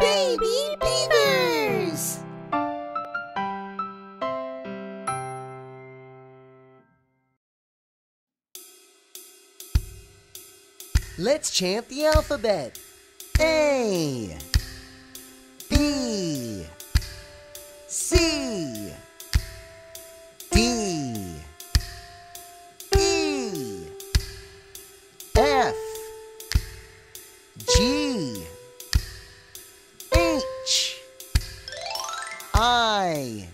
Baby Beavers! Let's chant the alphabet. A, B, C, D, E, F, G, H, I,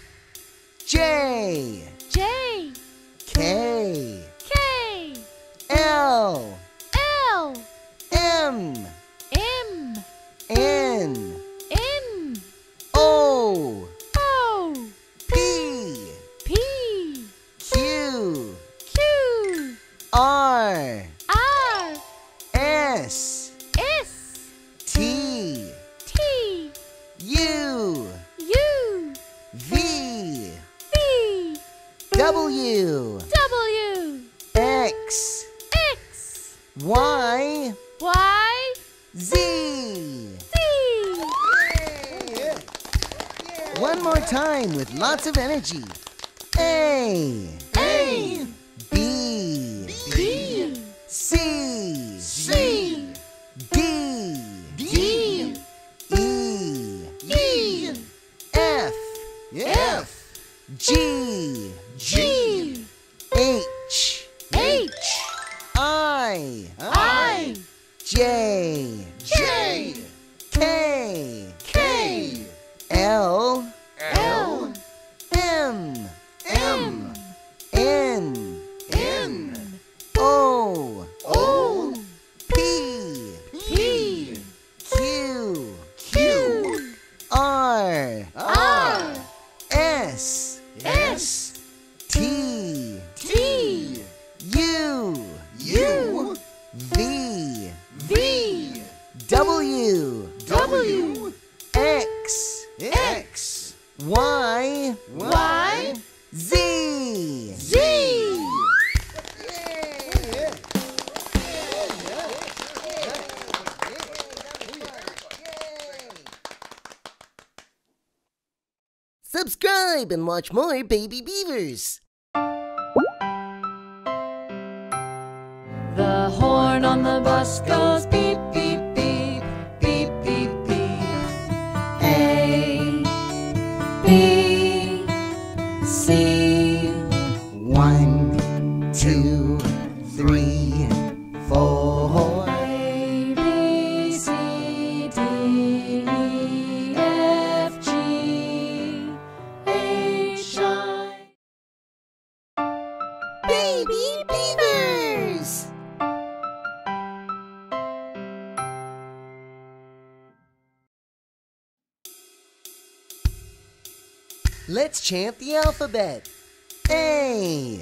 J, J, K, K, L, L, M, M, N, N, O, O, P, P, Q, Q, R, R, S, S, T, T, U, U, V, V, W, W, X, X, Y, Y, Z. Z. One more time with lots of energy. A, A, B, B, C, C, D, D, E, F, G, G, H, H, I, J, K, L, L, M, M, N, O, P, P, Q, R, R, S, T, T, U, V, V, W, W, X, Y, Y, Z. Z. Subscribe and watch more Baby Beavers. The horn on the bus goes beep, beep, beep, beep, beep, beep. A, B, C. 1, 2, 3, 4. A, B, C, D, E, F, G, H, I. Baby Beavers! Let's chant the alphabet. A,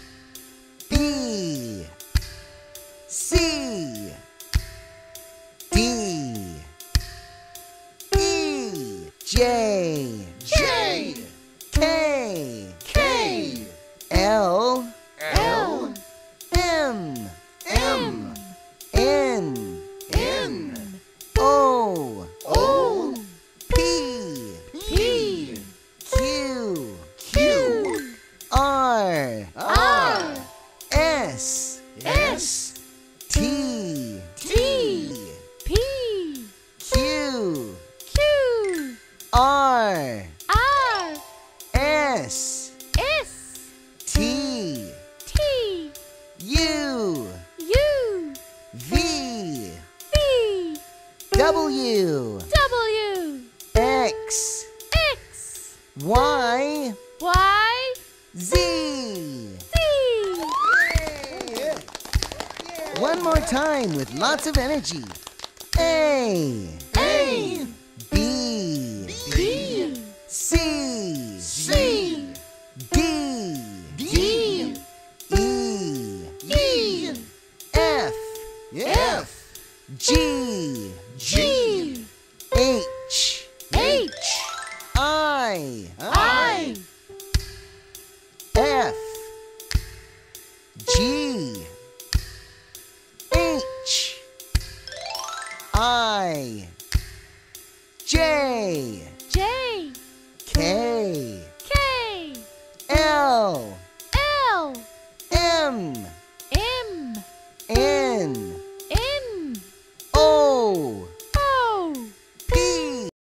B, C, D, E, J, K, L, M, N, O, P, Q, R, S, T, T, P, Q, Q, R, R, S, S, T, T, U, U, V, V, W, W, X, X, Y, Y, Z. Z. One more time with lots of energy. A, B, B, C, D, E, F, G, H, I, F, G, H, I, J.